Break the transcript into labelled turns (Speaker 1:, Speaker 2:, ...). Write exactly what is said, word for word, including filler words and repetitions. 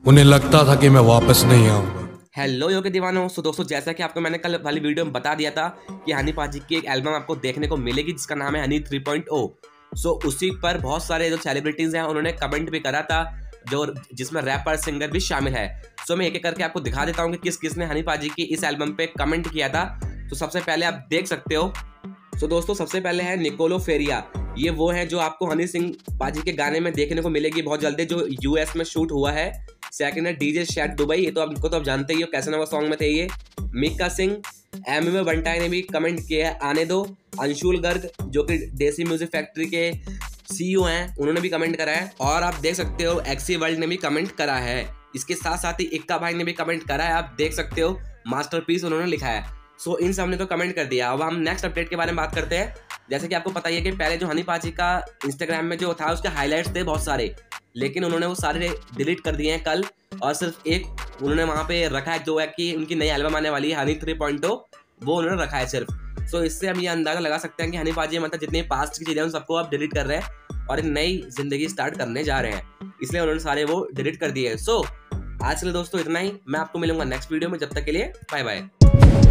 Speaker 1: उन्हें लगता था कि मैं वापस नहीं आऊंगा।
Speaker 2: हेलो यो के दीवानों। सो दोस्तों, जैसा कि आपको मैंने कल वाली वीडियो में बता दिया था कि हनी पाजी की एक एल्बम आपको देखने को मिलेगी जिसका नाम है Honey three point O. So उसी पर बहुत सारे जो सेलिब्रिटीज हैं उन्होंने कमेंट भी करा था, जो जिसमें रैपर सिंगर भी शामिल है। सो मैं एक एक करके आपको दिखा देता हूँ कि किस किसने हनी पाजी की इस एल्बम पे कमेंट किया था। तो सबसे पहले आप देख सकते हो। सो दोस्तों, सबसे पहले है निकोलो फेरिया। ये वो है जो आपको हनी सिंह पाजी के गाने में देखने को मिलेगी बहुत जल्दी, जो यूएस में शूट हुआ है। सेकंड है डीजे शैट दुबई। ये तो आपको तो आप जानते ही हो, कैसे नवा सॉन्ग में थे ये। मिक्का सिंह, एम एम बंटाई ने भी कमेंट किया है आने दो। अंशुल गर्ग जो कि देसी म्यूजिक फैक्ट्री के सीईओ हैं, उन्होंने भी कमेंट करा है। और आप देख सकते हो एक्सी वर्ल्ड ने भी कमेंट करा है। इसके साथ साथ ही इक्का भाई ने भी कमेंट करा है। आप देख सकते हो मास्टरपीस उन्होंने लिखा है। सो इन सब ने तो कमेंट कर दिया। अब हम नेक्स्ट अपडेट के बारे में बात करते हैं। जैसे कि आपको पता ही है कि पहले जो हनी पाजी का इंस्टाग्राम में जो था उसके हाइलाइट्स थे बहुत सारे, लेकिन उन्होंने वो सारे डिलीट कर दिए हैं कल। और सिर्फ एक उन्होंने वहाँ पे रखा है जो है कि उनकी नई एल्बम आने वाली है हनी थ्री पॉइंट ओ, वो उन्होंने रखा है सिर्फ। सो इससे हम ये अंदाजा लगा सकते हैं कि हनी पाजी मतलब जितनी पास्ट की चीज़ें उन सबको आप डिलीट कर रहे हैं और एक नई जिंदगी स्टार्ट करने जा रहे हैं, इसलिए उन्होंने सारे वो डिलीट कर दिए हैं। सो आज के लिए दोस्तों इतना ही। मैं आपको मिलूंगा नेक्स्ट वीडियो में। जब तक के लिए बाय बाय।